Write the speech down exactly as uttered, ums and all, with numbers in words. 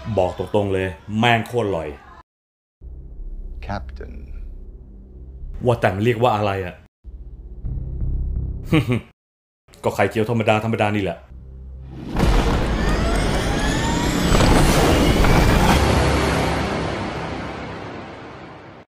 บอกตรงๆเลยแม่งโคตรอร่อย Captain ว่าแต่มันเรียกว่าอะไรอ่ะ ก็ไข่เจียวธรรมดาธรรมดานี่แหละ